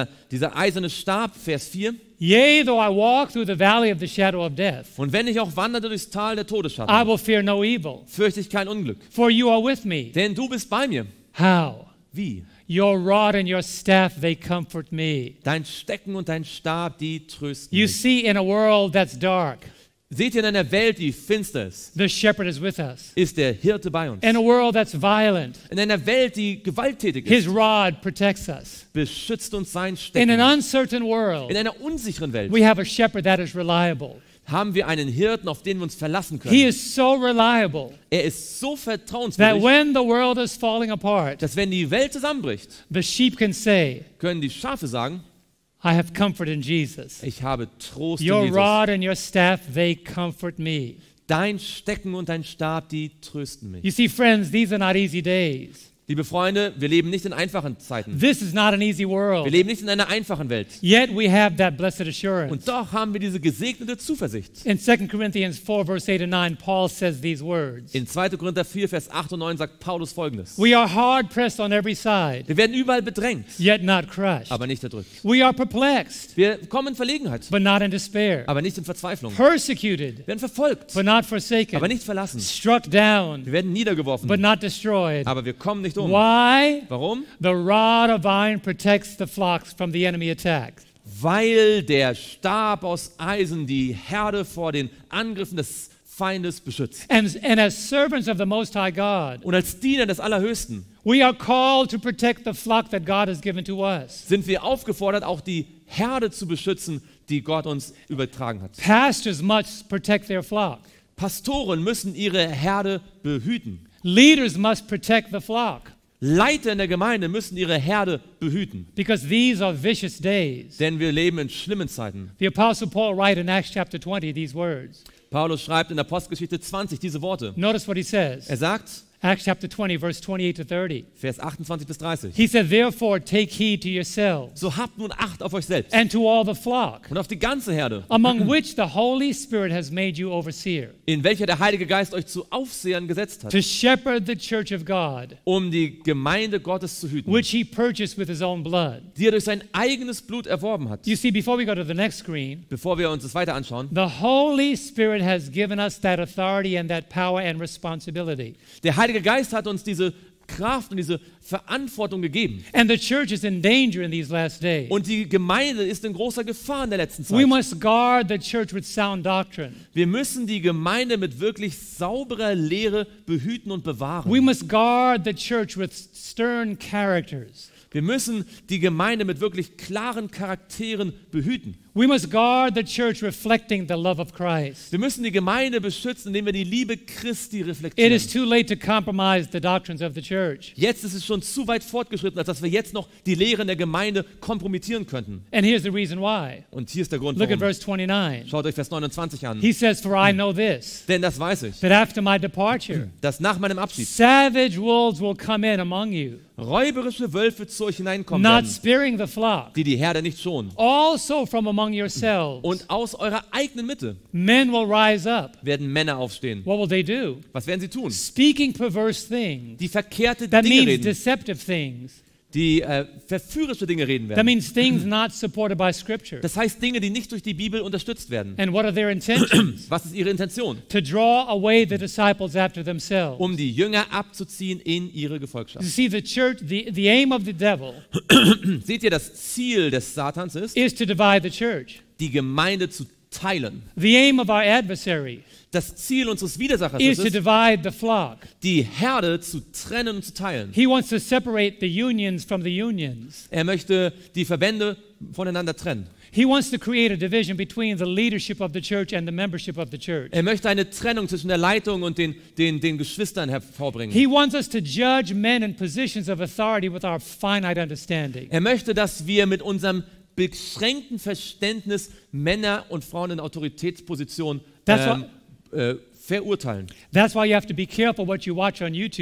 eiserne Stab, Vers 4? Yea, though I walk through the valley of the shadow of death, Und wenn ich auch wanderte durchs Tal der I Todesschatten, will fear no evil, fürchte ich kein Unglück. for you are with me. Denn du bist bei mir. How? Wie? Your rod and your staff, they comfort me. Dein Stecken und dein Stab, die trösten You mich. see, in a world that's dark, Seht ihr in einer Welt, die finster ist, the shepherd is with us. ist der Hirte bei uns. In a world that's violent, In einer Welt, die gewalttätig his ist, rod protects us. beschützt uns sein In Stecken. an uncertain world, In einer unsicheren Welt we have a shepherd that is reliable. haben wir einen Hirten, auf den wir uns verlassen He können. is so reliable Er ist so that vertrauenswürdig, when the world is falling apart, dass wenn die Welt zusammenbricht, the sheep can say, können die Schafe sagen, I have comfort in Jesus. ich habe Trost in Your Jesus. rod and your staff, they comfort me. Dein Stecken und dein Stab, die trösten mich. You see, friends, these are not easy days. Liebe Freunde, wir leben nicht in einfachen Zeiten. This is not an easy Wir world. leben nicht in einer einfachen Welt. Yet we have that blessed assurance. Und doch haben wir diese gesegnete Zuversicht. In 2 Corinthians 4, verse 8 and 9, Paul says these words. In 2. Korinther 4, Vers 8 und 9 sagt Paulus Folgendes. We are hard pressed on every side, Wir werden überall bedrängt, yet not crushed. aber nicht erdrückt. We are perplexed, Wir kommen in Verlegenheit, but not in despair. aber nicht in Verzweiflung. Persecuted, Wir werden verfolgt, but not forsaken. aber nicht verlassen. Struck down, Wir werden niedergeworfen, but not destroyed. aber wir kommen nicht um. Why? Warum? The rod of iron protects the flocks from the enemy attack. Weil der Stab aus Eisen die Herde vor den Angriffen des Feindes beschützt. And as servants of the Most High God, Und als Diener des Allerhöchsten we are called to protect the flock that God has given to us. sind wir aufgefordert, auch die Herde zu beschützen, die Gott uns übertragen hat. Pastors must protect their flock. Pastoren müssen ihre Herde behüten. Leaders must protect the flock Leiter in der Gemeinde müssen ihre Herde behüten. because these are vicious days. Denn wir leben in schlimmen Zeiten. The Apostle Paul writes in Acts chapter 20 these words. Paulus schreibt in der Apostelgeschichte 20 diese Worte. Notice what he says. Er sagt, Acts chapter 20, verse 28 to 30. Vers 28 bis 30. He said, therefore take heed to yourselves So habt nun Acht auf euch selbst and to all the flock, und auf die ganze Herde, among which the Holy Spirit has made you overseer, in welcher der Heilige Geist euch zu Aufsehern gesetzt hat, to shepherd the church of God, um die Gemeinde Gottes zu hüten, which he purchased with his own blood. die er durch sein eigenes Blut erworben hat. You see, before we go to the next screen, Bevor wir uns das weiter anschauen, the Holy Spirit has given us that authority and that power and responsibility. der Heilige Geist hat uns diese Kraft und diese Verantwortung gegeben. And the church is in danger in these last days. Und die Gemeinde ist in großer Gefahr in der letzten We Zeit. must guard the church with sound doctrine. Wir müssen die Gemeinde mit wirklich sauberer Lehre behüten und bewahren. We must guard the church with stern characters. Wir müssen die Gemeinde mit wirklich klaren Charakteren behüten. We must guard the church reflecting the love of Christ. Wir müssen die Gemeinde beschützen, indem wir die Liebe Christi It is reflektieren. too late to compromise the doctrines of the church. Jetzt ist es schon zu weit fortgeschritten, als dass wir jetzt noch die Lehren der Gemeinde kompromittieren könnten. And here's the reason why. Und hier ist der Grund, Look at warum. verse 29. Schaut euch Vers 29 an. He says, for I know this, Denn das weiß ich, that after my departure, dass nach meinem Abschied savage wolves will come in among you, räuberische Wölfe zu euch hineinkommen not werden, sparing the flock. die Herde nicht schonen. Also from among yourselves, Und aus eurer eigenen Mitte men will rise up. werden Männer aufstehen. What will they do? Was werden sie tun? Speaking perverse things. Die verkehrte That Dinge means reden, deceptive things. die verführerische Dinge reden That werden. means things not supported by Scripture. Das heißt Dinge, die nicht durch die Bibel unterstützt werden. And what are their intentions? Was ist ihre Intention? To draw away the disciples after themselves. Um die Jünger abzuziehen in ihre You Gefolgschaft. see, the church, the aim of the devil Seht ihr, das Ziel des Satans ist, is to divide the church. die Gemeinde zu teilen. The aim of our adversary Das Ziel unseres Widersachers is ist to es, divide the flock. die Herde zu trennen und zu teilen. He wants to separate the unions from the unions. Er möchte die Verbände voneinander trennen. He wants to create a division between the leadership of the church and the membership of the church. Er möchte eine Trennung zwischen der Leitung und den Geschwistern hervorbringen. He wants us to judge men in positions of authority with our finite understanding. Er möchte, dass wir mit unserem beschränkten Verständnis Männer und Frauen in Autoritätspositionen That's verurteilen. That's why you have to be careful what you watch on YouTube.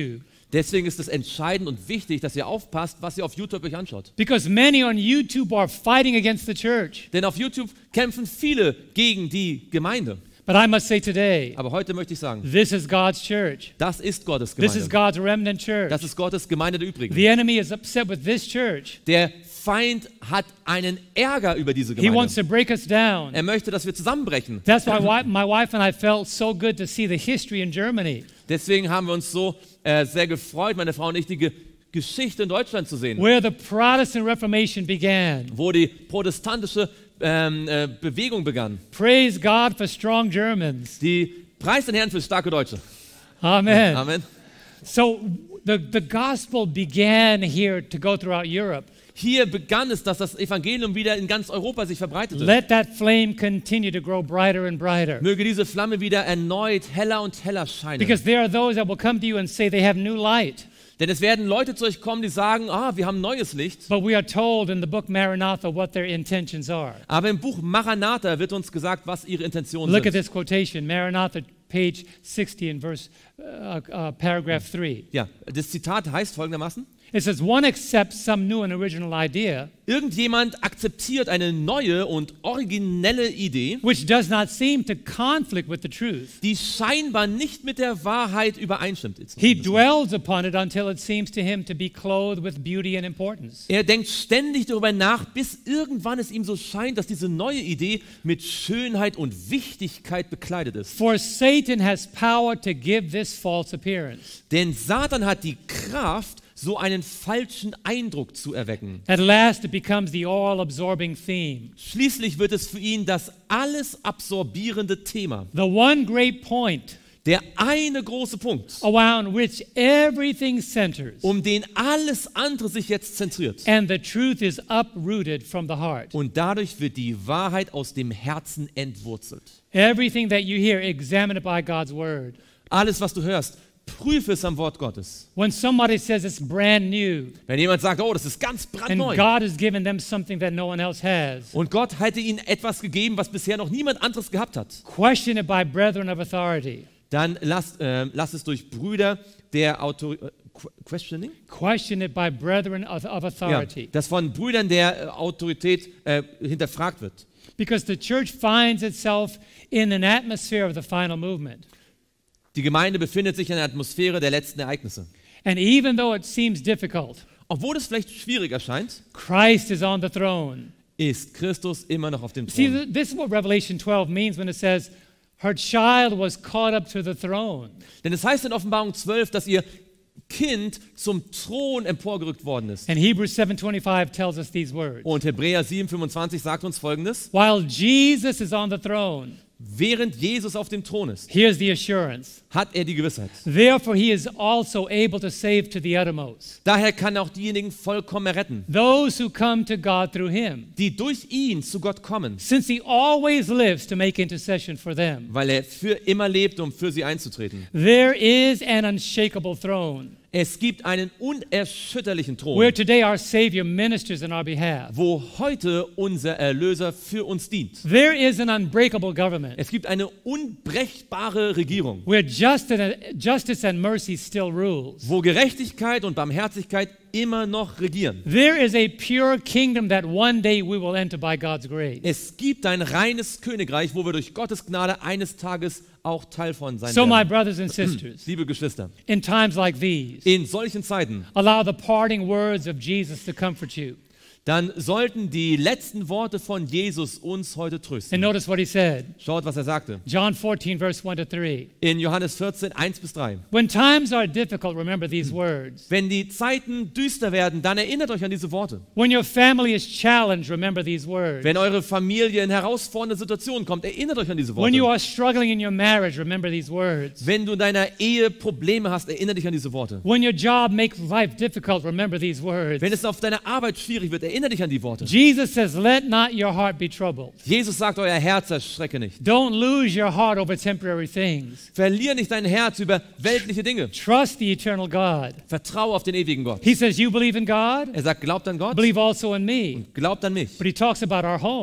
Deswegen ist es entscheidend und wichtig, dass ihr aufpasst, was ihr auf YouTube euch anschaut. Because many on YouTube are fighting against the church. Denn auf YouTube kämpfen viele gegen die Gemeinde. But I must say today, Aber heute möchte ich sagen, this is God's church. das ist Gottes This is Gemeinde. God's remnant church. Das ist Gottes Gemeinde der Übrigen. The enemy is upset with this church. Der Feind hat einen Ärger über diese He wants Gemeinde. to break us down. Er möchte, dass wir zusammenbrechen. That's why my wife and I felt so good to see the history in Germany, Deswegen haben wir uns so sehr gefreut, meine Frau und ich, die Geschichte in Deutschland zu sehen, where the Protestant Reformation began. wo die protestantische Bewegung begann. Praise God for strong Germans. Die Preis den Herrn für starke Deutsche. Amen. Amen. So the gospel began here to go throughout Europe. Hier begann es, dass das Evangelium wieder in ganz Europa sich verbreitete. Let that flame continue to grow brighter and brighter. Möge diese Flamme wieder erneut heller und heller scheinen. Because there are those that will come to you and say they have new light. Denn es werden Leute zu euch kommen, die sagen, wir haben neues Licht. But we are told in the book Maranatha what their intentions are. Aber im Buch Maranatha wird uns gesagt, was ihre Intentionen Look at sind. this quotation, Maranatha, page 60 in paragraph 3. Ja, das Zitat heißt folgendermaßen: It says, one accepts some new and original idea, Irgendjemand akzeptiert eine neue und originelle Idee, which does not seem to conflict with the truth. die scheinbar nicht mit der Wahrheit übereinstimmt. He dwells upon it until it seems to him to be clothed with beauty and importance. Er denkt ständig darüber nach, bis irgendwann es ihm so scheint, dass diese neue Idee mit Schönheit und Wichtigkeit bekleidet ist. For Satan has power to give this false appearance. Denn Satan hat die Kraft, so einen falschen Eindruck zu erwecken. At last it becomes the all-absorbing theme. Schließlich wird es für ihn das alles absorbierende Thema. The one great point Der eine große Punkt, around which everything centers. um den alles andere sich jetzt zentriert. And the truth is uprooted from the heart. Und dadurch wird die Wahrheit aus dem Herzen entwurzelt. Everything that you hear, examine it by God's word. Alles, was du hörst, prüfe es am Wort Gottes. When somebody says it's brand new Wenn jemand sagt, das ist ganz and brandneu, God has given them something that no one else has, und Gott hätte ihnen etwas gegeben, was bisher noch niemand anderes gehabt hat, question it by brethren of authority. dann lass es durch Brüder der Questioning? Question it by brethren of Ja, authority. das von Brüdern der Autorität hinterfragt wird. Because the church finds itself in an atmosphere of the final movement. Die Gemeinde befindet sich in der Atmosphäre der letzten Ereignisse. And even though it seems difficult, Obwohl es vielleicht schwierig erscheint, Christ is on the throne. ist Christus immer noch auf dem See, Thron. this is what Revelation 12 means when it says, her child was caught up to the throne. Denn es heißt in Offenbarung 12, dass ihr Kind zum Thron emporgerückt worden ist. And Hebrews 7:25 tells us these words. Und Hebräer 7,25 sagt uns Folgendes: While Jesus is on the throne, Während Jesus auf dem Thron ist, here's the assurance. hat er die Gewissheit. Therefore, he is also able to save to the uttermost Daher kann er auch diejenigen vollkommen erretten, those who come to God through him, die durch ihn zu Gott kommen, since he always lives to make intercession for them. weil er für immer lebt, um für sie einzutreten. There is an unshakable throne Es gibt einen unerschütterlichen where Thron, today our Savior ministers in our behalf. wo heute unser Erlöser für uns dient. There is an unbreakable government Es gibt eine unbrechbare Regierung, where justice and mercy still rules. wo Gerechtigkeit und Barmherzigkeit immer noch regieren. There is a pure kingdom that one day we will enter by God's grace. Es gibt ein reines Königreich, wo wir durch Gottes Gnade eines Tages auch Teil von sein So, my werden. brothers and sisters, Liebe Geschwister, in times like these, in solchen Zeiten, allow the parting words of Jesus to comfort you. dann sollten die letzten Worte von Jesus uns heute And trösten. notice what he said. Schaut, was er sagte. John 14, verse 1 to 3. In Johannes 14, 1-3. When times are difficult, remember these words. Wenn die Zeiten düster werden, dann erinnert euch an diese Worte. When your family is challenged, remember these words. Wenn eure Familie in herausfordernde Situationen kommt, erinnert euch an diese When you Worte. are struggling in your marriage, remember these words. Wenn du in deiner Ehe Probleme hast, erinnere dich an diese Worte. When your job makes life difficult, remember these words. Wenn es auf deiner Arbeit schwierig wird, erinnere dich an die Worte. Jesus says, let not your heart be troubled. Jesus sagt, euer Herz erschrecke nicht. Don't lose your heart over temporary things. Verlier nicht dein Herz über weltliche Dinge. Trust the eternal God. Vertraue auf den ewigen Gott. He says, you believe in God? Er sagt, glaubt an Gott, Believe also in me. glaubt an mich. But he talks about our home.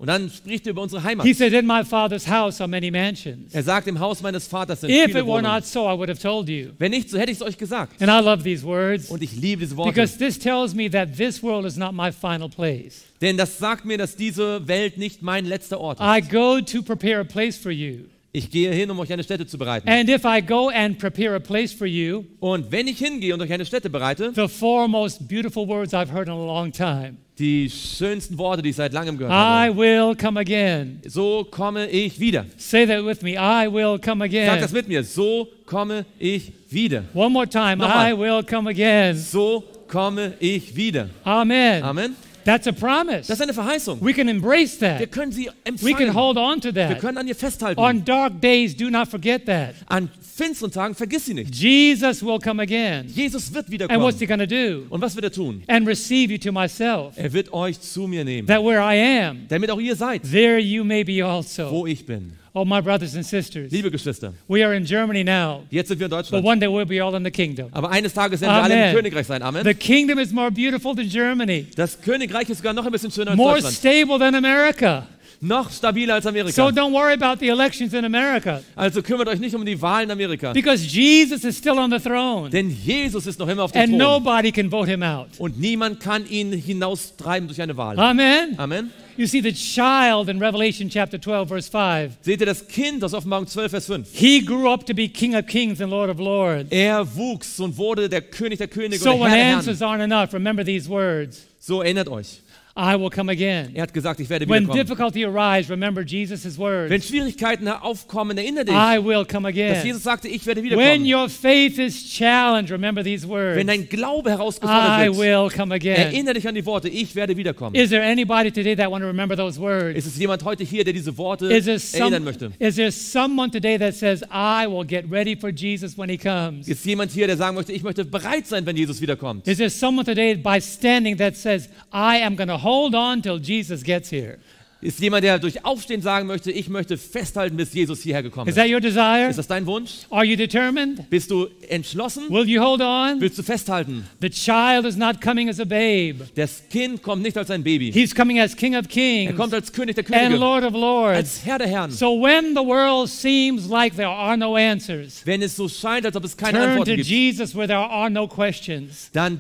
Und dann spricht er über unsere Heimat. He said, in my Father's house are many mansions. Er sagt, im Haus meines Vaters sind If viele it were Wohnungen. not so, I would have told you. Wenn nicht, so hätte ich es euch gesagt. And I love these words Und ich liebe diese Worte. because this tells me that this world is not my final place. Denn das sagt mir, dass diese Welt nicht mein letzter Ort ist. I go to prepare a place for you. Ich gehe hin, um euch eine Stätte zu bereiten. And if I go and prepare a place for you, Und wenn ich hingehe und euch eine Stätte bereite, the four most beautiful words I've heard in a long time. die schönsten Worte, die ich seit langem gehört I habe. will come again. So komme ich wieder. Say that with me. I will come Sag das again. mit mir. So komme ich wieder. One more time. Nochmal. I will come again. So komme ich wieder. Amen. Amen. That's a promise. Das ist eine Verheißung. We can embrace Wir that. können sie We can empfangen. hold on to Wir that. können an ihr festhalten. On dark days, do not forget that. An finsteren Tagen vergiss sie nicht. Jesus will come again. Jesus wird And wiederkommen. what's he going to do? Und was wird er tun? And receive you to myself. Er wird euch zu mir nehmen. That where I am, Damit auch ihr seid, there you may be also. wo ich bin. Oh, my brothers and sisters, Liebe Geschwister, we are in Germany now, jetzt sind wir in but Deutschland. one day we'll be all in the kingdom. Aber eines Tages werden wir alle Amen. im Königreich sein. The Amen. kingdom is more beautiful than Germany, Das Königreich ist sogar noch ein bisschen schöner als more Deutschland. stable than America. Noch stabiler als So Amerika. don't worry about the elections in America, Also kümmert euch nicht um die Wahlen in Amerika. because Jesus is still on the throne, Denn Jesus ist noch immer auf dem and Thron. nobody can vote him out. Und niemand kann ihn hinaustreiben durch eine Wahl. Amen. Amen. You see, the child in Revelation chapter 12, verse 5, Seht ihr das Kind aus Offenbarung 12, Vers 5? he grew up to be King of Kings and Lord of Lords. Er wuchs und wurde der König der Könige So und der when Herr der Herren. answers aren't enough, remember these words. So erinnert euch. I will come again. Er hat gesagt, ich werde When wiederkommen. difficulty arise, remember Jesus' Wenn words. Schwierigkeiten aufkommen, erinnere dich, I will come dass again. Jesus sagte, ich werde When wiederkommen. your faith is challenged, remember these words. Wenn dein Glaube I herausgefordert wird, will come again. erinnere dich an die Worte, ich werde wiederkommen. Is there anybody today that want to remember those words? Ist es jemand heute hier, der diese Worte Is erinnern möchte? there someone today that says, I will get ready for Jesus when he comes? Ist jemand hier, der sagen möchte, ich möchte bereit sein, wenn Jesus wiederkommt? Is there someone today by standing that says, I am going to hold on till Jesus gets here? Ist jemand, der durch Aufstehen sagen möchte, ich möchte festhalten, bis Jesus hierher gekommen Is ist? that your desire? Ist das dein Wunsch? Are you determined? Bist du entschlossen? Will you hold on? Willst du festhalten? The child is not coming as a babe. Das Kind kommt nicht als ein Baby. He's coming as King of Er Kings kommt als König der and Könige, Lord of Lords. als Herr der Herren. So when the world seems like there are no answers, Wenn es so scheint, als ob es keine turn to Antworten gibt, Jesus where there are no questions, dann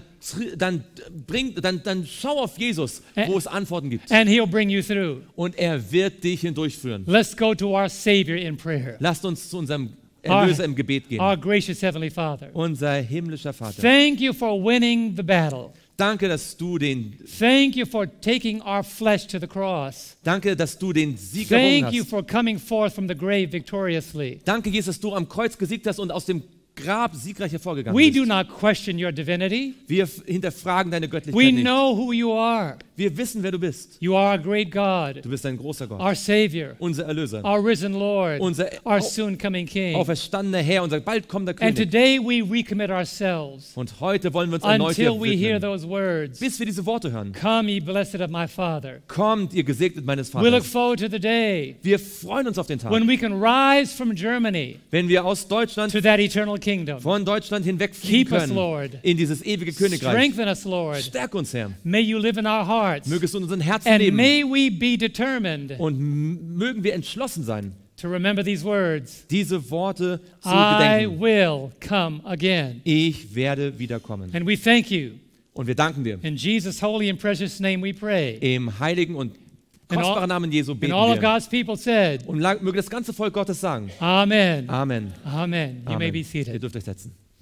schau auf Jesus, wo es Antworten gibt. and he'll bring you through. Und er wird dich hindurchführen. Let's go to our Savior in prayer. Lasst uns zu unserem Erlöser im Gebet gehen. Our gracious Heavenly Father. Unser himmlischer Vater. Thank you for winning the battle. Danke, dass du den Thank you for taking our flesh to the cross. Sieg errungen Thank you hast. for coming forth from the grave victoriously. Danke, Jesus, dass du am Kreuz gesiegt hast und aus dem Grab siegreich hervorgegangen We do bist. not question your divinity. Wir hinterfragen deine We Göttlichkeit nicht. know who you are. Wir wissen, wer du bist. You are a great God, Du bist ein großer Gott, our Savior, unser Erlöser, our risen Lord, unser our soon coming King. auferstandener Herr, unser bald kommender And König. today we recommit ourselves Und heute wollen wir uns erneut until we hear widmen, those words. bis wir diese Worte hören. Come, ye blessed of my Father. Kommt, ihr Gesegnet meines We look Vaters. forward to the day Wir freuen uns auf den Tag, when we can rise from Germany wenn wir aus Deutschland, to that eternal kingdom. von Deutschland hinwegfliegen Keep us, können Lord. in dieses ewige Königreich. Strengthen us, Lord. Stärk uns, Herr. May you live in our hearts. Mögest du in unseren Herzen And leben may we be determined und mögen wir entschlossen sein, to remember these words. diese Worte zu I gedenken. will come again. Ich werde wiederkommen. And we thank you. Und wir danken dir. In Jesus' holy and precious name we pray. Im heiligen und kostbaren Namen Jesu And beten all of wir. God's people said, Und möge das ganze Volk Gottes sagen. Amen. Amen. Amen. You may Amen. be Ihr seated. dürft euch setzen.